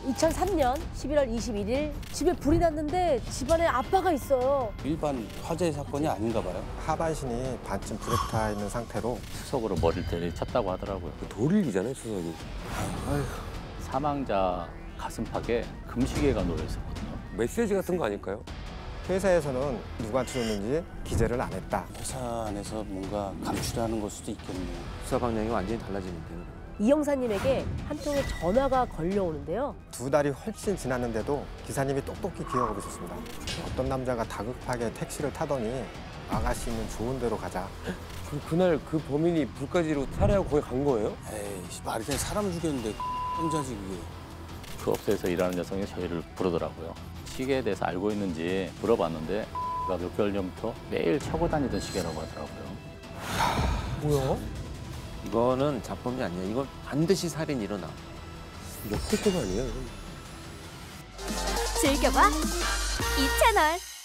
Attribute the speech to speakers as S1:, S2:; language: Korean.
S1: 2003년 11월 21일 집에 불이 났는데 집안에 아빠가 있어요.
S2: 일반 화재 사건이 아닌가 봐요.
S3: 하반신이 반쯤 불에 타 있는 상태로
S4: 수석으로 머리를 때리쳤다고 하더라고요.
S5: 돌일이잖아요, 수석이.
S4: 사망자 가슴팍에 금시계가 놓여 있었거든요.
S5: 메시지 같은 거 아닐까요?
S3: 회사에서는 누구한테 줬는지 기재를 안 했다.
S2: 회사 안에서 뭔가 감추려는 걸 수도 있겠네요.
S5: 수사 방향이 완전히 달라지는데요.
S1: 이 형사님에게 한 통의 전화가 걸려오는데요.
S3: 2달이 훨씬 지났는데도 기사님이 똑똑히 기억하고 있었습니다. 어떤 남자가 다급하게 택시를 타더니 아가씨는 좋은 데로 가자.
S5: 그럼 그날 그 범인이 불까지로 살해하고 거기 간 거예요?
S2: 에이, 말이 되는 사람 죽였는데 혼자지 그게.
S4: 그 업소에서 일하는 여성이 저희를 부르더라고요. 시계에 대해서 알고 있는지 물어봤는데 제가 몇 개월 전부터 매일 차고 다니던 시계라고 하더라고요.
S5: 뭐야? 이거는 자범이 아니야. 이건 반드시 살인이 일어나. 역대급 아니에요?
S6: 즐겨봐 이 채널.